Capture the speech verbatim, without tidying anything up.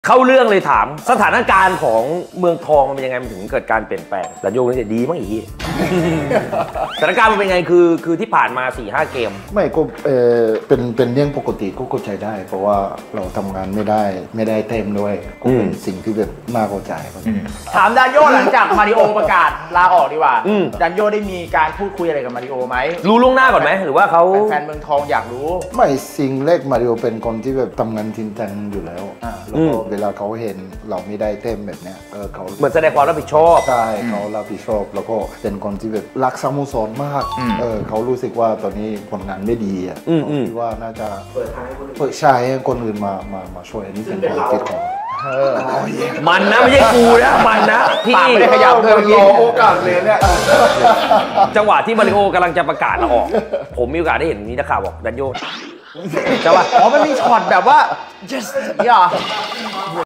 เข้าเรื่องเลยถามสถานการณ์ของเมืองทองมันเป็นยังไงมันถึงเกิดการเปลี่ยนแปลงดันโยนี่จะดีมั้งอีกสถานการณ์มันเป็นไงคือคือที่ผ่านมา สี่ห้า เกมไม่ก็เออเป็นเป็นเรื่องปกติก็เข้าใจได้เพราะว่าเราทำงานไม่ได้ไม่ได้เต็มด้วยก็เป็นสิ่งที่แบบน่าเข้าใจถามดันโยหลังจากมาริโอประกาศลาออกดีกว่าดันโยได้มีการพูดคุยอะไรกับมาริโอไหมรู้ล่วงหน้าก่อนไหมหรือว่าเขาแฟนเมืองทองอยากรู้ไม่สิ่งแรกมาริโอเป็นคนที่แบบทำงานจริงจังอยู่แล้วแล้วก็เวลาเขาเห็นเราไม่ได้เต็มแบบเนี้ยเออเขาเหมือนแสดงความรับผิดชอบใช่เขารับผิดชอบแล้วก็เป็นคนที่แบบรักสโมสรมากเออเขารู้สึกว่าตอนนี้ผลงานไม่ดีอ่ะคิดว่าน่าจะเปิดทางให้คนอื่นเปิดใช่ให้คนอื่นมามามาช่วยอันนี้เป็นความคิดของมันนะไม่ใช่กูนะมันนะที่ไม่ได้ขยับเพิ่มโอกาสเลยเนี่ยจังหวะที่มาริโอกำลังจะประกาศลาออกผมมีโอกาสได้เห็นมีนักข่าวบอกดันโยใช่ป่ะอ๋อมันมีช็อตแบบว่า yes อย่า